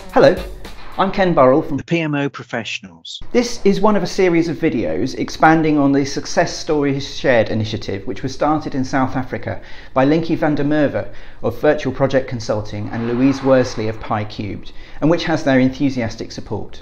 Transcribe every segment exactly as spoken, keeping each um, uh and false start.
Hello, I'm Ken Burrell from the P M O Professionals. This is one of a series of videos expanding on the Success Stories Shared initiative, which was started in South Africa by Linky van der Merwe of Virtual Project Consulting and Louise Worsley of Pi Cubed, and which has their enthusiastic support.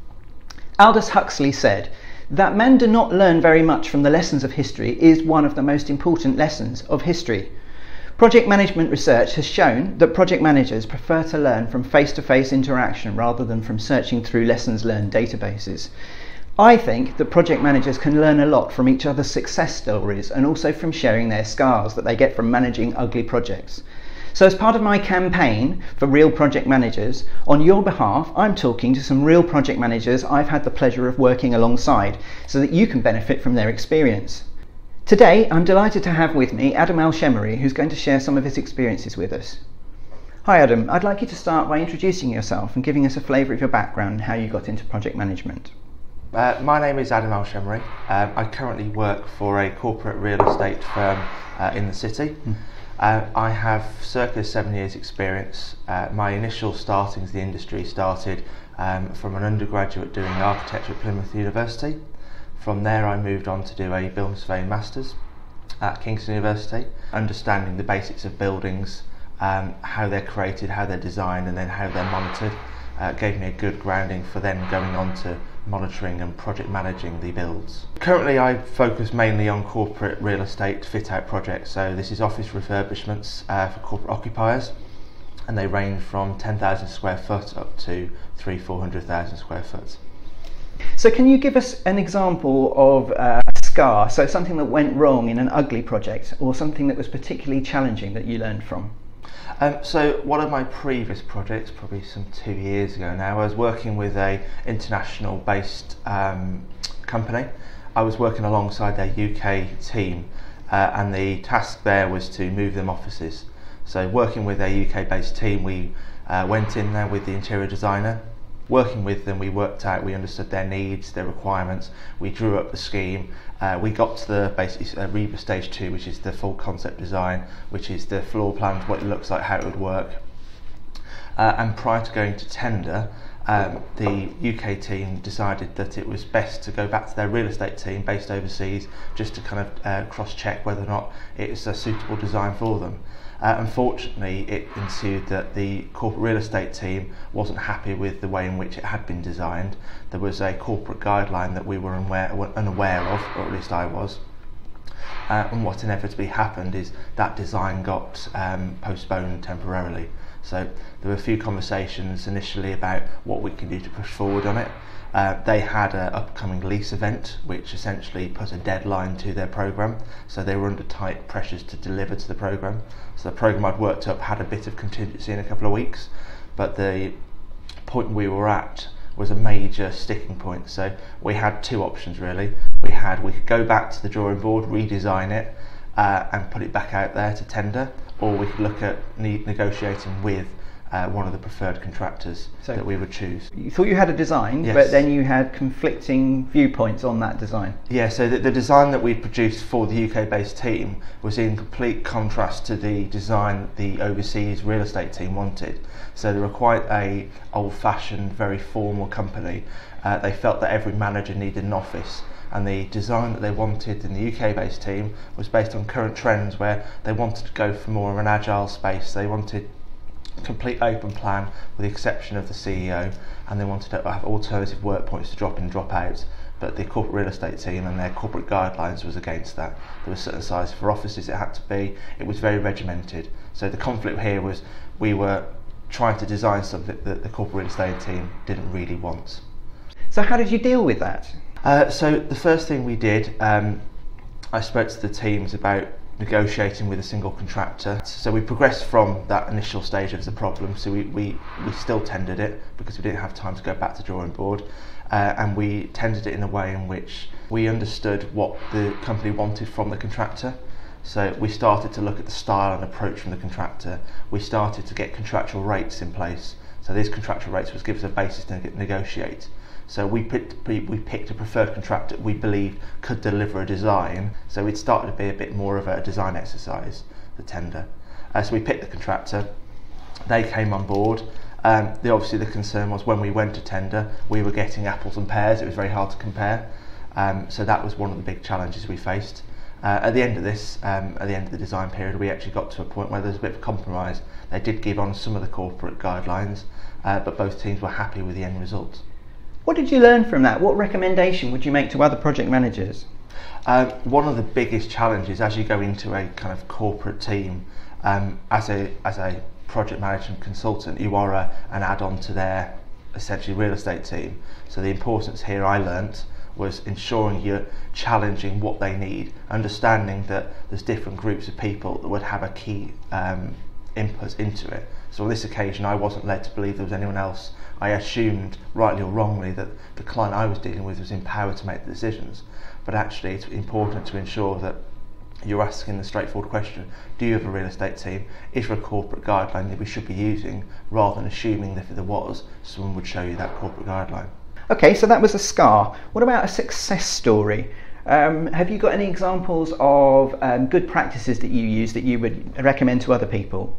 Aldous Huxley said that men do not learn very much from the lessons of history is one of the most important lessons of history. Project management research has shown that project managers prefer to learn from face-to-face interaction rather than from searching through lessons learned databases. I think that project managers can learn a lot from each other's success stories and also from sharing their scars that they get from managing ugly projects. So as part of my campaign for real project managers, on your behalf I'm talking to some real project managers I've had the pleasure of working alongside so that you can benefit from their experience. Today, I'm delighted to have with me Adam Shemmeri, who's going to share some of his experiences with us. Hi Adam, I'd like you to start by introducing yourself and giving us a flavour of your background and how you got into project management. Uh, my name is Adam Shemmeri. Um, I currently work for a corporate real estate firm uh, in the city. Mm. Uh, I have circa seven years experience. Uh, my initial startings in the industry started um, from an undergraduate doing architecture at Plymouth University. From there I moved on to do a building surveying masters at Kingston University, understanding the basics of buildings, um, how they're created, how they're designed and then how they're monitored. Uh, gave me a good grounding for then going on to monitoring and project managing the builds. Currently I focus mainly on corporate real estate fit out projects, so this is office refurbishments uh, for corporate occupiers, and they range from ten thousand square foot up to three four hundred thousand square foot. So can you give us an example of uh, a scar, so something that went wrong in an ugly project or something that was particularly challenging that you learned from? Um, so one of my previous projects, probably some two years ago now, I was working with a international based um, company. I was working alongside their U K team uh, and the task there was to move them offices. So working with their U K based team, we uh, went in there with the interior designer. Working with them, we worked out, we understood their needs, their requirements, we drew up the scheme, uh, we got to the basic uh, Reba stage two, which is the full concept design, which is the floor plans, what it looks like, how it would work. Uh, and prior to going to tender, um, the U K team decided that it was best to go back to their real estate team based overseas just to kind of uh, cross-check whether or not it's a suitable design for them. Uh, unfortunately, it ensued that the corporate real estate team wasn't happy with the way in which it had been designed. There was a corporate guideline that we were unaware, unaware of, or at least I was. Uh, and what inevitably happened is that design got um, postponed temporarily. So there were a few conversations initially about what we can do to push forward on it. Uh, they had an upcoming lease event which essentially put a deadline to their programme, so they were under tight pressures to deliver to the programme. So the programme I'd worked up had a bit of contingency in a couple of weeks, but the point we were at was a major sticking point. So we had two options really. We had we could go back to the drawing board, redesign it uh, and put it back out there to tender, or we could look at ne- negotiating with Uh, one of the preferred contractors so that we would choose. You thought you had a design, yes, but then you had conflicting viewpoints on that design. Yeah, so the, the design that we produced for the U K-based team was in complete contrast to the design the overseas real estate team wanted. So they were quite a old-fashioned, very formal company. Uh, they felt that every manager needed an office, and the design that they wanted in the U K-based team was based on current trends where they wanted to go for more of an agile space. They wanted complete open plan with the exception of the C E O, and they wanted to have alternative work points to drop in and drop out, but the corporate real estate team and their corporate guidelines was against that. There was certain size for offices it had to be, it was very regimented. So the conflict here was we were trying to design something that the corporate real estate team didn't really want. So how did you deal with that? Uh, so the first thing we did, um, I spoke to the teams about negotiating with a single contractor. So we progressed from that initial stage of the problem, so we, we, we still tendered it because we didn't have time to go back to drawing board, uh, and we tendered it in a way in which we understood what the company wanted from the contractor. So we started to look at the style and approach from the contractor. We started to get contractual rates in place. So these contractual rates was give us a basis to negotiate. So we picked, we picked a preferred contractor we believed could deliver a design. So it started to be a bit more of a design exercise, the tender. Uh, so we picked the contractor. They came on board. Um, the, obviously the concern was when we went to tender, we were getting apples and pears. It was very hard to compare. Um, so that was one of the big challenges we faced. Uh, at the end of this, um, at the end of the design period, we actually got to a point where there was a bit of a compromise. They did give on some of the corporate guidelines, uh, but both teams were happy with the end result. What did you learn from that? What recommendation would you make to other project managers? Um, one of the biggest challenges as you go into a kind of corporate team, um, as a as a project management consultant, you are a, an add-on to their essentially real estate team. So the importance here I learnt was ensuring you're challenging what they need, understanding that there's different groups of people that would have a key um, input into it. So on this occasion I wasn't led to believe there was anyone else. I assumed, rightly or wrongly, that the client I was dealing with was empowered to make the decisions. But actually it's important to ensure that you're asking the straightforward question, do you have a real estate team? Is there a corporate guideline that we should be using, rather than assuming that if there was, someone would show you that corporate guideline. Okay, so that was a scar. What about a success story? Um, have you got any examples of um, good practices that you use that you would recommend to other people?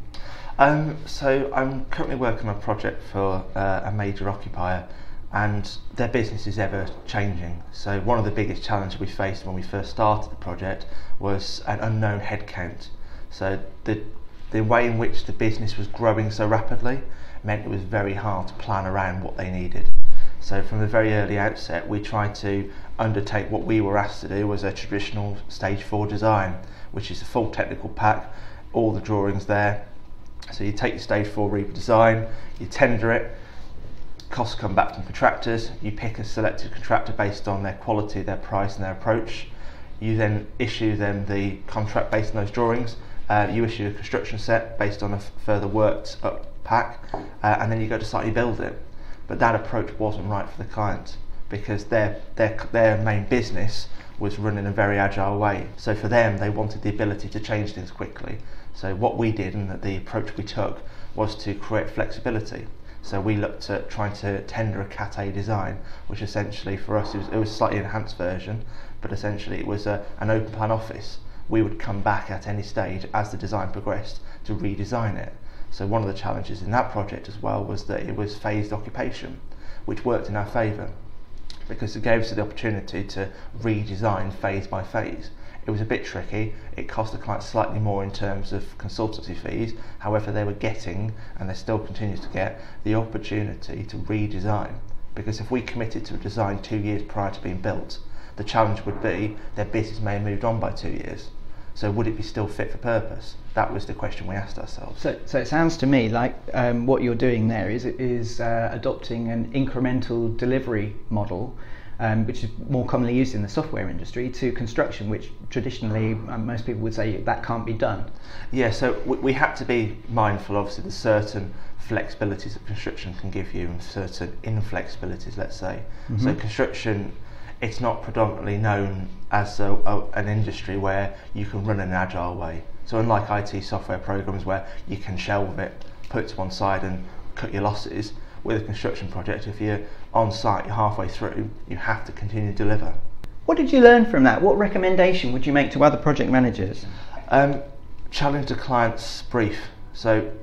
Um, so I'm currently working on a project for uh, a major occupier, and their business is ever changing. So one of the biggest challenges we faced when we first started the project was an unknown headcount. So the, the way in which the business was growing so rapidly meant it was very hard to plan around what they needed. So from the very early outset, we tried to undertake what we were asked to do was a traditional stage four design, which is a full technical pack, all the drawings there. So you take your stage four redesign, you tender it, costs come back from contractors, you pick a selected contractor based on their quality, their price and their approach. You then issue them the contract based on those drawings. Uh, you issue a construction set based on a further worked up pack, uh, and then you go to site and you build it. But that approach wasn't right for the client, because their, their, their main business was run in a very agile way. So for them, they wanted the ability to change things quickly. So what we did, and the approach we took, was to create flexibility. So we looked at trying to tender a Cat A design, which essentially for us, it was, it was a slightly enhanced version, but essentially it was a, an open plan office. We would come back at any stage as the design progressed to redesign it. So one of the challenges in that project as well was that it was phased occupation, which worked in our favour, because it gave us the opportunity to redesign phase by phase. It was a bit tricky. It cost the client slightly more in terms of consultancy fees. However, they were getting, and they still continue to get, the opportunity to redesign. Because if we committed to a design two years prior to being built, the challenge would be their business may have moved on by two years. So would it be still fit for purpose? That was the question we asked ourselves. So, so it sounds to me like um, what you're doing there is is uh, adopting an incremental delivery model, um, which is more commonly used in the software industry, to construction, which traditionally um, most people would say that can't be done. Yeah, so we, we had to be mindful, obviously, there's certain flexibilities that construction can give you and certain inflexibilities, let's say. Mm-hmm. So construction, it's not predominantly known as a, a, an industry where you can run in an agile way. So unlike I T software programs where you can shelve it, put it to one side and cut your losses, with a construction project, if you're on site, you're halfway through, you have to continue to deliver. What did you learn from that? What recommendation would you make to other project managers? Um, challenge the client's brief. So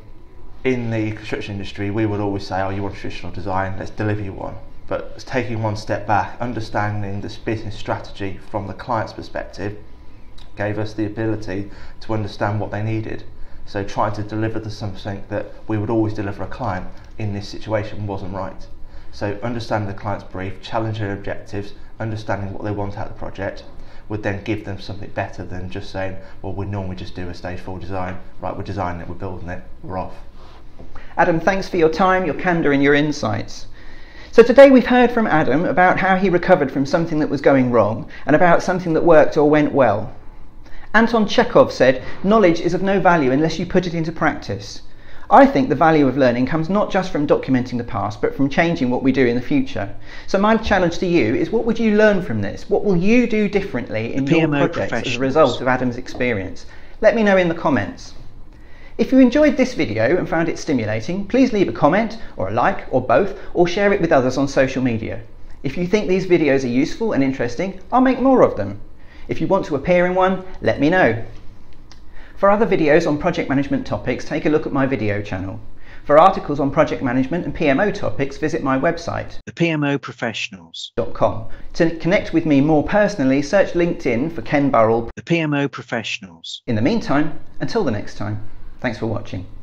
in the construction industry, we would always say, oh, you want a traditional design, let's deliver you one. But taking one step back, understanding this business strategy from the client's perspective gave us the ability to understand what they needed. So trying to deliver to something that we would always deliver a client in this situation wasn't right. So understanding the client's brief, challenging their objectives, understanding what they want out of the project, would then give them something better than just saying, well, we normally just do a stage four design. Right, we're designing it, we're building it, we're off. Adam, thanks for your time, your candour and your insights. So today we've heard from Adam about how he recovered from something that was going wrong and about something that worked or went well. Anton Chekhov said, knowledge is of no value unless you put it into practice. I think the value of learning comes not just from documenting the past, but from changing what we do in the future. So my challenge to you is, what would you learn from this? What will you do differently in your projects as a result of Adam's experience? Let me know in the comments. If you enjoyed this video and found it stimulating, please leave a comment or a like or both, or share it with others on social media. If you think these videos are useful and interesting, I'll make more of them. If you want to appear in one, let me know. For other videos on project management topics, take a look at my video channel. For articles on project management and P M O topics, visit my website, The P M O Professionals dot com. To connect with me more personally, search LinkedIn for Ken Burrell. The P M O Professionals. In the meantime, until the next time, thanks for watching.